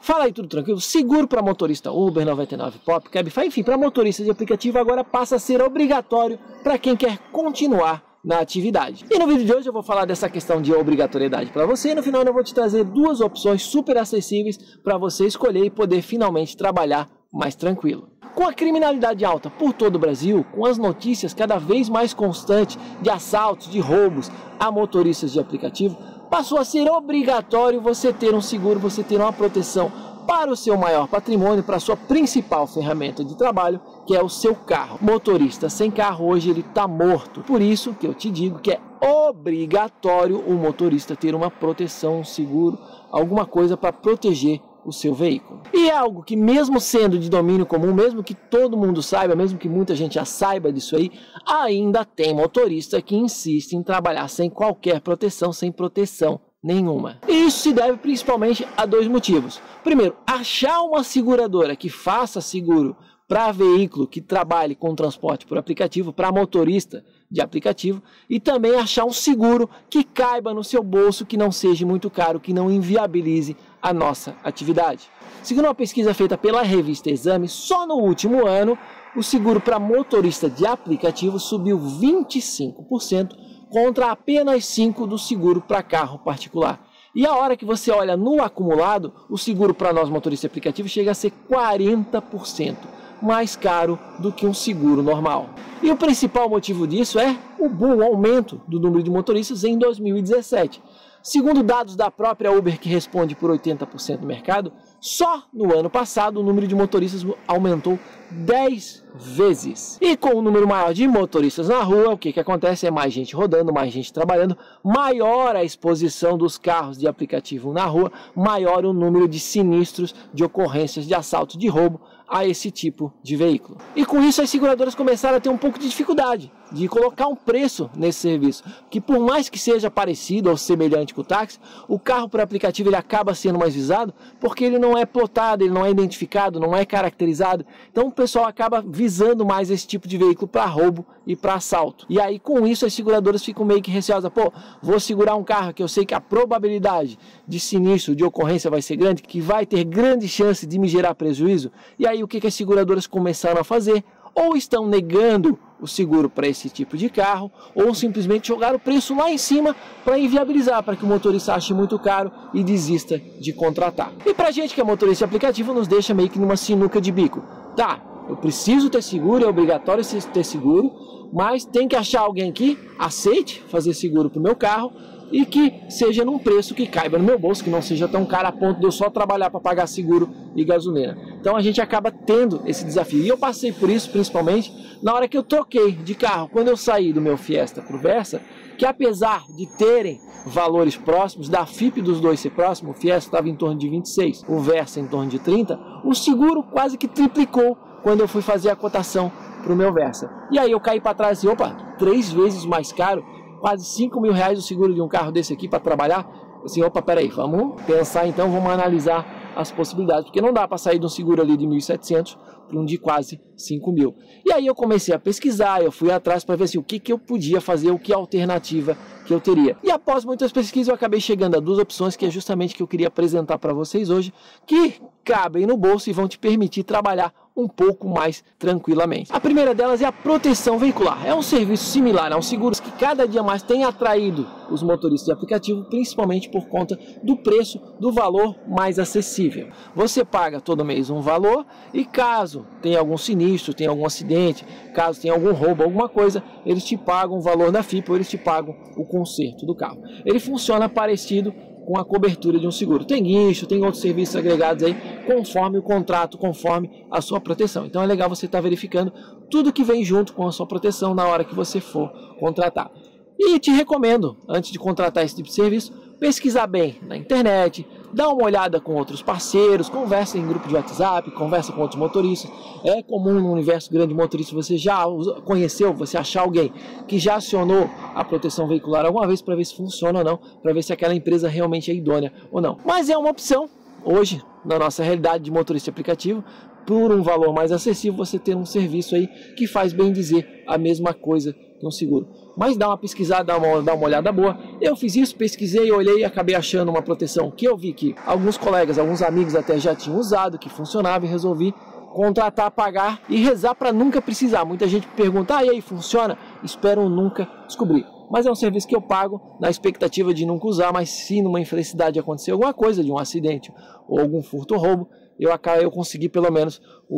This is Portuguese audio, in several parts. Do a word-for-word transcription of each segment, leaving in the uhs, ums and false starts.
Fala aí, tudo tranquilo? Seguro para motorista Uber, noventa e nove Pop, Cabify, enfim, para motorista de aplicativo agora passa a ser obrigatório para quem quer continuar na atividade. E no vídeo de hoje eu vou falar dessa questão de obrigatoriedade para você e no final eu vou te trazer duas opções super acessíveis para você escolher e poder finalmente trabalhar mais tranquilo. Com a criminalidade alta por todo o Brasil, com as notícias cada vez mais constantes de assaltos, de roubos a motoristas de aplicativo, passou a ser obrigatório você ter um seguro, você ter uma proteção para o seu maior patrimônio, para a sua principal ferramenta de trabalho, que é o seu carro. Motorista sem carro hoje ele está morto. Por isso que eu te digo que é obrigatório o motorista ter uma proteção, um seguro, alguma coisa para proteger o seu veículo. E é algo que mesmo sendo de domínio comum, mesmo que todo mundo saiba, mesmo que muita gente já saiba disso aí, ainda tem motorista que insiste em trabalhar sem qualquer proteção, sem proteção nenhuma. E isso se deve principalmente a dois motivos. Primeiro, achar uma seguradora que faça seguro para veículo que trabalhe com transporte por aplicativo, para motorista de aplicativo, e também achar um seguro que caiba no seu bolso, que não seja muito caro, que não inviabilize a nossa atividade. Segundo uma pesquisa feita pela revista Exame, só no último ano, o seguro para motorista de aplicativo subiu vinte e cinco por cento contra apenas cinco por cento do seguro para carro particular. E a hora que você olha no acumulado, o seguro para nós motoristas de aplicativo chega a ser quarenta por cento mais caro do que um seguro normal. E o principal motivo disso é o bom aumento do número de motoristas em dois mil e dezessete. Segundo dados da própria Uber, que responde por oitenta por cento do mercado, só no ano passado o número de motoristas aumentou dez vezes. E com o número maior de motoristas na rua, o que, que acontece? É mais gente rodando, mais gente trabalhando, maior a exposição dos carros de aplicativo na rua, maior o número de sinistros, de ocorrências de assalto, de roubo a esse tipo de veículo. E com isso as seguradoras começaram a ter um pouco de dificuldade de colocar um preço nesse serviço, que por mais que seja parecido ou semelhante com o táxi, o carro por aplicativo ele acaba sendo mais visado porque ele não é plotado, ele não é identificado, não é caracterizado. Então o pessoal acaba visando mais esse tipo de veículo para roubo e para assalto. E aí com isso as seguradoras ficam meio que receosas, pô, vou segurar um carro que eu sei que a probabilidade de sinistro, de ocorrência vai ser grande, que vai ter grande chance de me gerar prejuízo. E aí o que, que as seguradoras começaram a fazer? Ou estão negando o seguro para esse tipo de carro, ou simplesmente jogar o preço lá em cima para inviabilizar, para que o motorista ache muito caro e desista de contratar. E para a gente que é motorista de aplicativo, nos deixa meio que numa sinuca de bico. Tá, eu preciso ter seguro, é obrigatório ter seguro, mas tem que achar alguém que aceite fazer seguro para o meu carro e que seja num preço que caiba no meu bolso, que não seja tão caro a ponto de eu só trabalhar para pagar seguro e gasolina. Então a gente acaba tendo esse desafio. E eu passei por isso principalmente na hora que eu troquei de carro. Quando eu saí do meu Fiesta para o Versa, que apesar de terem valores próximos, da F I P dos dois ser próximo, o Fiesta estava em torno de vinte e seis, o Versa em torno de trinta, o seguro quase que triplicou quando eu fui fazer a cotação para o meu Versa. E aí eu caí para trás assim, opa, três vezes mais caro, quase cinco mil reais o seguro de um carro desse aqui para trabalhar. Assim, opa, peraí, vamos pensar então, vamos analisar as possibilidades, porque não dá para sair de um seguro ali de mil e setecentos para um de quase cinco mil. E aí eu comecei a pesquisar, eu fui atrás para ver assim, o que, que eu podia fazer, o que alternativa que eu teria. E após muitas pesquisas eu acabei chegando a duas opções que é justamente que eu queria apresentar para vocês hoje, que cabem no bolso e vão te permitir trabalhar um pouco mais tranquilamente. A primeira delas é a proteção veicular. É um serviço similar a um seguro que cada dia mais tem atraído os motoristas de aplicativo, principalmente por conta do preço, do valor mais acessível. Você paga todo mês um valor e caso tenha algum sinistro, tenha algum acidente, caso tenha algum roubo, alguma coisa, eles te pagam o valor da F I P ou eles te pagam o conserto do carro. Ele funciona parecido com a cobertura de um seguro. Tem guincho, tem outros serviços agregados aí, conforme o contrato, conforme a sua proteção. Então é legal você estar verificando tudo que vem junto com a sua proteção na hora que você for contratar. E te recomendo, antes de contratar esse tipo de serviço, pesquisar bem na internet, dá uma olhada com outros parceiros, conversa em grupo de WhatsApp, conversa com outros motoristas. É comum no universo grande de motoristas você já conheceu, você achar alguém que já acionou a proteção veicular alguma vez para ver se funciona ou não, para ver se aquela empresa realmente é idônea ou não. Mas é uma opção hoje, na nossa realidade de motorista de aplicativo, por um valor mais acessível, você ter um serviço aí que faz bem dizer a mesma coisa que um seguro. Mas dá uma pesquisada, dá uma, dá uma olhada boa. Eu fiz isso, pesquisei, olhei e acabei achando uma proteção que eu vi que alguns colegas, alguns amigos até já tinham usado, que funcionava, e resolvi contratar, pagar e rezar para nunca precisar. Muita gente pergunta, ah, e aí, funciona? Espero nunca descobrir. Mas é um serviço que eu pago na expectativa de nunca usar, mas se numa infelicidade acontecer alguma coisa, de um acidente ou algum furto ou roubo, eu, eu consegui pelo menos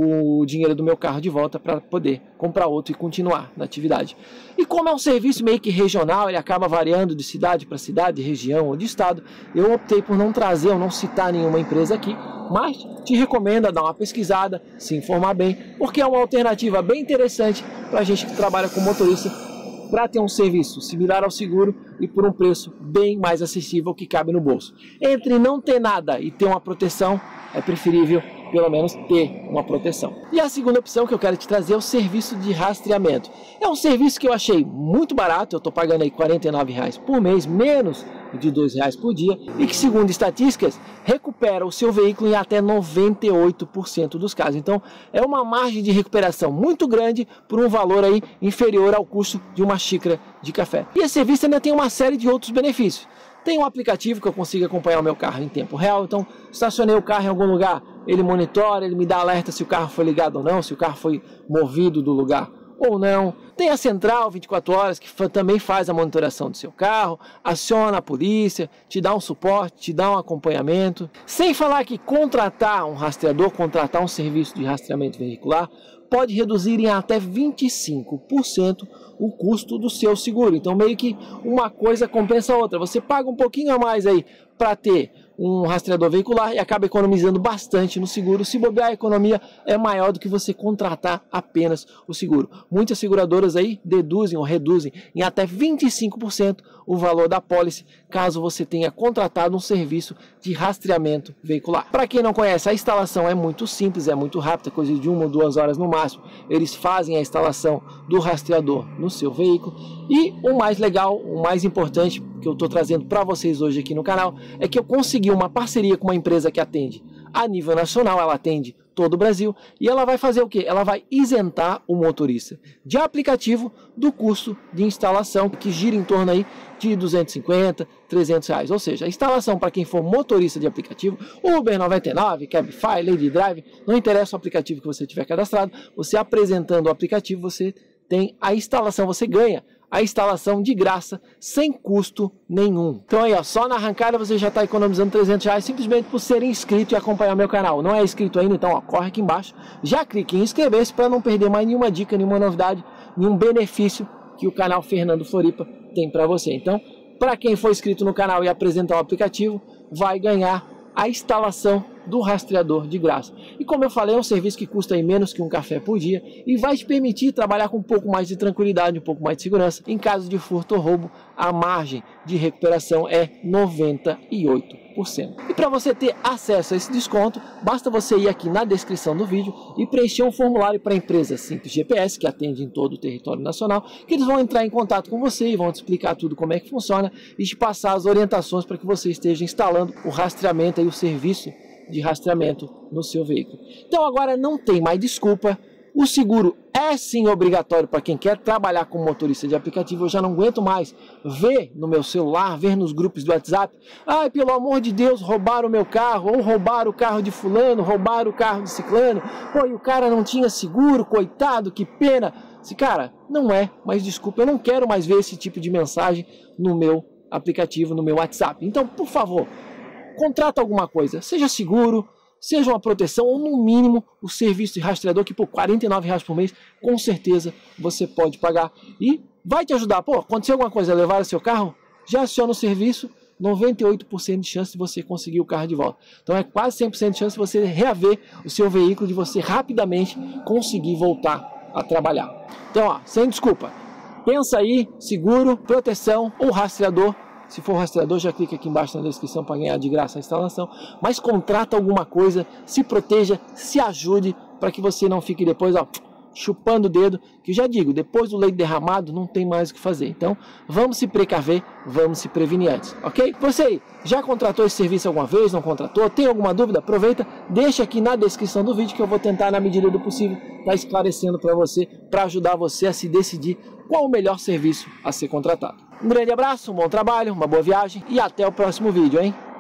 o dinheiro do meu carro de volta para poder comprar outro e continuar na atividade. E como é um serviço meio que regional, ele acaba variando de cidade para cidade, região ou de estado, eu optei por não trazer ou não citar nenhuma empresa aqui, mas te recomendo dar uma pesquisada, se informar bem, porque é uma alternativa bem interessante para a gente que trabalha com motorista, para ter um serviço similar ao seguro e por um preço bem mais acessível que cabe no bolso. Entre não ter nada e ter uma proteção, é preferível pelo menos ter uma proteção. E a segunda opção que eu quero te trazer é o serviço de rastreamento. É um serviço que eu achei muito barato, eu estou pagando aí quarenta e nove reais por mês, menos de dois reais por dia, e que, segundo estatísticas, recupera o seu veículo em até noventa e oito por cento dos casos. Então, é uma margem de recuperação muito grande por um valor aí inferior ao custo de uma xícara de café. E esse serviço ainda tem uma série de outros benefícios. Tem um aplicativo que eu consigo acompanhar o meu carro em tempo real, então estacionei o carro em algum lugar, ele monitora, ele me dá alerta se o carro foi ligado ou não, se o carro foi movido do lugar ou não. Tem a central vinte e quatro horas que também faz a monitoração do seu carro, aciona a polícia, te dá um suporte, te dá um acompanhamento. Sem falar que contratar um rastreador, contratar um serviço de rastreamento veicular, pode reduzir em até vinte e cinco por cento o custo do seu seguro. Então meio que uma coisa compensa a outra. Você paga um pouquinho a mais aí para ter um rastreador veicular e acaba economizando bastante no seguro. Se bobear, a economia é maior do que você contratar apenas o seguro. Muitas seguradoras aí deduzem ou reduzem em até vinte e cinco por cento o valor da pólice, caso você tenha contratado um serviço de rastreamento veicular. Para quem não conhece, a instalação é muito simples, é muito rápida, coisa de uma ou duas horas no máximo. Eles fazem a instalação do rastreador no seu veículo. E o mais legal, o mais importante que eu estou trazendo para vocês hoje aqui no canal, é que eu consegui uma parceria com uma empresa que atende a nível nacional, ela atende todo o Brasil, e ela vai fazer o quê? Ela vai isentar o motorista de aplicativo do custo de instalação, que gira em torno aí de duzentos e cinquenta, trezentos reais. Ou seja, a instalação para quem for motorista de aplicativo, Uber noventa e nove, Cabify, Lady Drive, não interessa o aplicativo que você tiver cadastrado, você apresentando o aplicativo, você tem a instalação, você ganha a instalação de graça, sem custo nenhum. Então aí, ó, só na arrancada você já está economizando trezentos reais simplesmente por ser inscrito e acompanhar meu canal. Não é inscrito ainda? Então ó, corre aqui embaixo, já clique em inscrever-se para não perder mais nenhuma dica, nenhuma novidade, nenhum benefício que o canal Fernando Floripa tem para você. Então, para quem for inscrito no canal e apresentar o aplicativo, vai ganhar a instalação do rastreador de graça. E como eu falei, é um serviço que custa aí menos que um café por dia e vai te permitir trabalhar com um pouco mais de tranquilidade, um pouco mais de segurança. Em caso de furto ou roubo, a margem de recuperação é noventa e oito por cento. E para você ter acesso a esse desconto, basta você ir aqui na descrição do vídeo e preencher um formulário para a empresa Simples G P S, que atende em todo o território nacional, que eles vão entrar em contato com você e vão te explicar tudo como é que funciona e te passar as orientações para que você esteja instalando o rastreamento e o serviço de rastreamento no seu veículo. Então agora não tem mais desculpa. O seguro é sim obrigatório para quem quer trabalhar como motorista de aplicativo. Eu já não aguento mais ver no meu celular, ver nos grupos do WhatsApp: ai, pelo amor de Deus, roubaram o meu carro, ou roubaram o carro de fulano, roubaram o carro de ciclano, pô, e o cara não tinha seguro, coitado, que pena. Se, cara, não é, mas desculpa, eu não quero mais ver esse tipo de mensagem no meu aplicativo, no meu WhatsApp. Então, por favor, contrata alguma coisa, seja seguro, seja uma proteção ou no mínimo o serviço de rastreador, que por quarenta e nove reais por mês, com certeza você pode pagar e vai te ajudar. Pô, aconteceu alguma coisa, levaram seu carro, já aciona o serviço, noventa e oito por cento de chance de você conseguir o carro de volta. Então é quase cem por cento de chance de você reaver o seu veículo, de você rapidamente conseguir voltar a trabalhar. Então, ó, sem desculpa, pensa aí, seguro, proteção ou rastreador. Se for rastreador, já clica aqui embaixo na descrição para ganhar de graça a instalação. Mas contrata alguma coisa, se proteja, se ajude, para que você não fique depois, ó, chupando o dedo, que já digo, depois do leite derramado não tem mais o que fazer. Então, vamos se precaver, vamos se prevenir antes, ok? Você aí, já contratou esse serviço alguma vez, não contratou? Tem alguma dúvida? Aproveita, deixa aqui na descrição do vídeo que eu vou tentar, na medida do possível, estar esclarecendo para você, para ajudar você a se decidir qual o melhor serviço a ser contratado. Um grande abraço, um bom trabalho, uma boa viagem e até o próximo vídeo, hein?